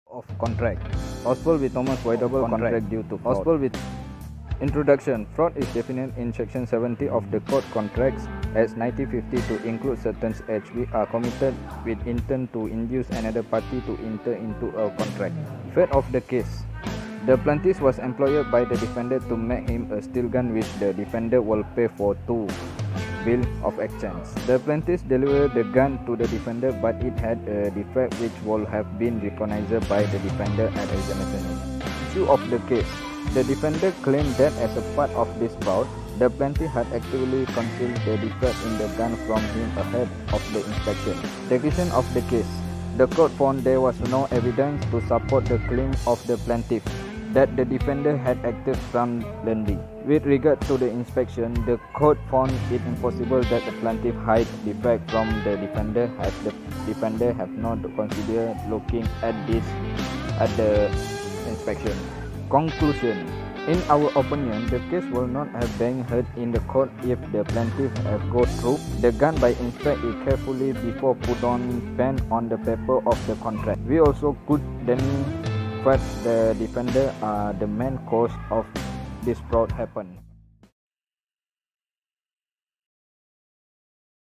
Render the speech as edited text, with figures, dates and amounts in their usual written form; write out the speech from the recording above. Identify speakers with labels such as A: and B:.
A: of contract. Horsfall with Thomas voidable contract due to fraud. Horsfall with introduction. Fraud is defined in section 70 of the Code Contracts as 1950 to include certain acts which are committed with intent to induce another party to enter into a contract. Fate of the case. The plaintiff was employed by the defendant to make him a steel gun which the defendant will pay for 2 bill of exchange. The plaintiff delivered the gun to the defendant, but it had a defect which would have been recognized by the defendant at examination. Issue of the case. The defendant claimed that as a part of this fraud, the plaintiff had actively concealed the defect in the gun from him ahead of the inspection. Decision of the case. The court found there was no evidence to support the claim of the plaintiff that the defendant had acted fraudulently. With regard to the inspection, the court found it impossible that the plaintiff hide defect from the defendant, as the defendant have not considered looking at the inspection. Conclusion. In our opinion, the case will not have been heard in the court if the plaintiff have go through the gun by inspect it carefully before put on pen on the paper of the contract. We also could then fact the defendant are the main cause of this fraud happen.